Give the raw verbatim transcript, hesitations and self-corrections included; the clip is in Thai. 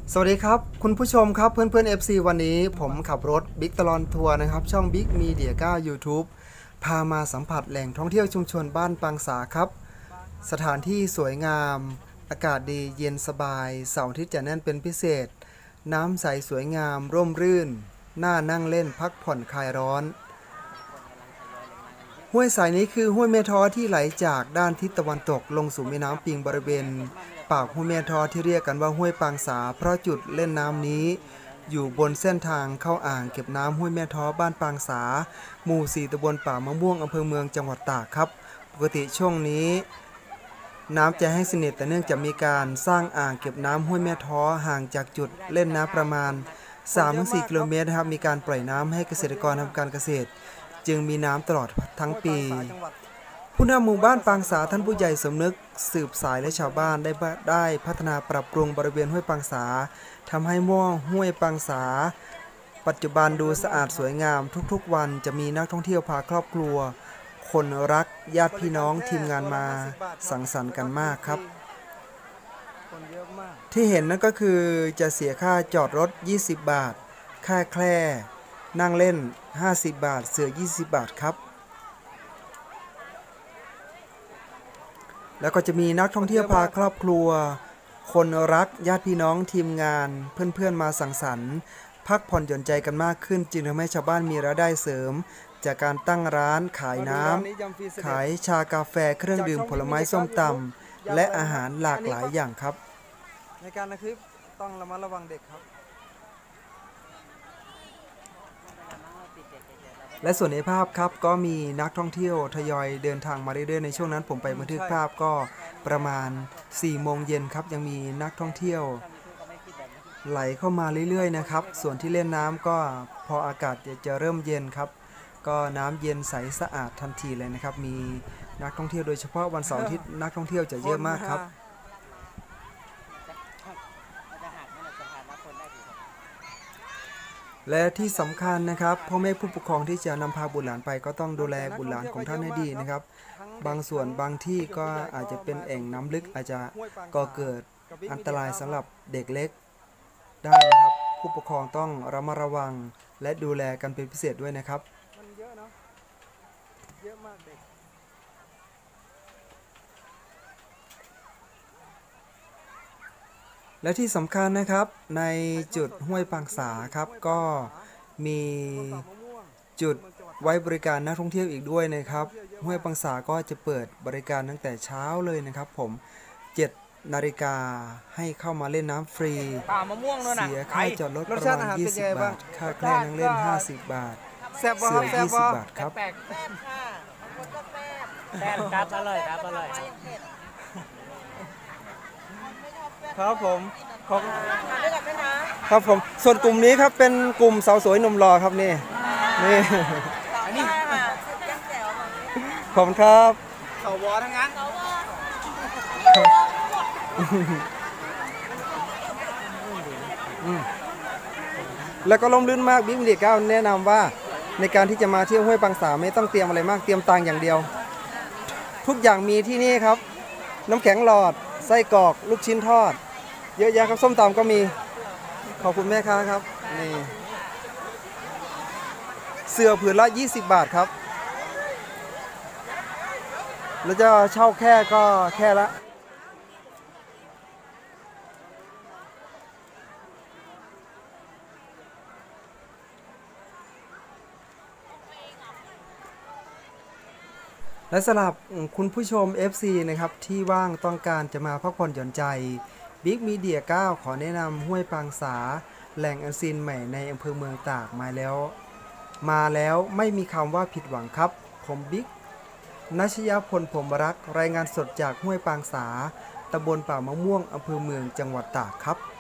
สวัสดีครับคุณผู้ชมครับเพื่อนเพื่อน เอฟ ซี วันนี้ผมขับรถบิ๊กตลอนทัวร์นะครับช่อง Big Media เก้า YouTube พามาสัมผัสแหล่งท่องเที่ยวชุมชนบ้านปางสาครับสถานที่สวยงามอากาศดีเย็นสบายเสาร์อาทิตย์จะแน่นเป็นพิเศษน้ำใสสวยงามร่มรื่นน่านั่งเล่นพักผ่อนคลายร้อนห้วยสายนี้คือห้วยแม่ท้อที่ไหลจากด้านทิศตะวันตกลงสู่แม่น้ำปิงบริเวณปากห้วยแม่ท้อที่เรียกกันว่าห้วยปางสาเพราะจุดเล่นน้ำนี้อยู่บนเส้นทางเข้าอ่างเก็บน้ำห้วยแม่ท้อบ้านปางสาหมู่สี่ตำบลป่ามะม่วงอำเภอเมืองจังหวัดตากครับปกติช่วงนี้น้ำจะให้สนิทแต่เนื่องจากมีการสร้างอ่างเก็บน้ำห้วยแม่ท้อห่างจากจุดเล่นน้ำประมาณ สามถึงสี่ กิโลเมตรนะครับมีการปล่อยน้ำให้เกษตรกรทำการเกษตรจึงมีน้ำตลอดทั้งปีผู้นำหมู่บ้านปางสาท่านผู้ใหญ่สมนึกสืบสายและชาวบ้านได้ได้พัฒนาปรับปรุงบริเวณห้วยปางสาทำให้ม่วงห้วยปางสาปัจจุบันดูสะอาดสวยงามทุกๆวันจะมีนักท่องเที่ยวพาครอบครัวคนรักญาติพี่น้องทีมงานมาสังสรรค์กันมากครับที่เห็นนั่นก็คือจะเสียค่าจอดรถยี่สิบบาทค่าแคร่นั่งเล่นห้าสิบบาทเสือยี่สิบบาทครับแล้วก็จะมีนักท่องเที่ยวพาครอบครัวคนรักญาติพี่น้องทีมงานเพื่อนๆมาสังสรรค์พักผ่อนหย่อนใจกันมากขึ้นจึงทำให้ชาวบ้านมีรายได้เสริมจากการตั้งร้านขายน้ำขายชากาแฟเครื่องดื่มผลไม้ส้มตำและอาหารหลากหลายอย่างครับในการนะคลิปต้องระมัดระวังเด็กครับและส่วนในภาพครับก็มีนักท่องเที่ยวทยอยเดินทางมาเรื่อยๆในช่วงนั้นผมไปบันทึกภาพก็ประมาณสี่โมงเย็นครับยังมีนักท่องเที่ยวไหลเข้ามาเรื่อยๆนะครับส่วนที่เล่นน้ำก็พออากาศจะเริ่มเย็นครับก็น้ำเย็นใสสะอาดทันทีเลยนะครับมีนักท่องเที่ยวโดยเฉพาะวันเสาร์อาทิตย์นักท่องเที่ยวจะเยอะมากครับและที่สำคัญนะครับพ่อแม่ผู้ปกครองที่จะนำพาบุตรหลานไปก็ต้องดูแลบุตรหลานของท่านให้ดีนะครับบางส่วนบางที่ก็อาจจะเป็นแอ่งน้ำลึกอาจจะก่อเกิดอันตรายสำหรับเด็กเล็กได้นะครับผู้ปกครองต้องระมัดระวังและดูแลกันเป็นพิเศษด้วยนะครับมันเยอะเนาะเยอะมากเด็กและที่สำคัญนะครับในจุดห้วยปางสาครับก็มีจุดไว้บริการนักท่องเที่ยวอีกด้วยนะครับห้วยปางสาก็จะเปิดบริการตั้งแต่เช้าเลยนะครับผมเจ็ดนาฬิกาให้เข้ามาเล่นน้ำฟรีเสียค่าจอดรถประมาณยี่สิบบาทค่าแคร่นั่งเล่นห้าสิบบาทเสือยี่สิบบาทครับแป้งครับอร่อยครับอร่อยครับผมครับผมส่วนกลุ่มนี้ครับเป็นกลุ่มสาวสวยหนุ่มหล่อครับนี่นี่ขอบคุณครับเขาวอทั้งนั้นแล้วก็ล่มลื่นมากบิ๊กมีเดียเก้าแนะนำว่าในการที่จะมาเที่ยวห้วยปางสาไม่ต้องเตรียมอะไรมากเตรียมตังอย่างเดียวทุกอย่างมีที่นี่ครับน้ำแข็งหลอดไส้กรอกลูกชิ้นทอดเยอะแยะครับส้มตำก็มีขอบคุณแม่ค้าครับนี่เสื้อผืนละยี่สิบบาทครับแล้วจะเช่าแค่ก็แค่ละและสำหรับคุณผู้ชม เอฟ ซี นะครับที่ว่างต้องการจะมาพักผ่อนหย่อนใจบิ๊กมีเดียเก้าขอแนะนำห้วยปางสาแหล่งอันซีนใหม่ในอำเภอเมืองตากมาแล้วมาแล้วไม่มีคำว่าผิดหวังครับผมบิ๊กนัชยพลพรหมรักรายงานสดจากห้วยปางสาตำบลป่ามะม่วงอำเภอเมืองจังหวัดตากครับ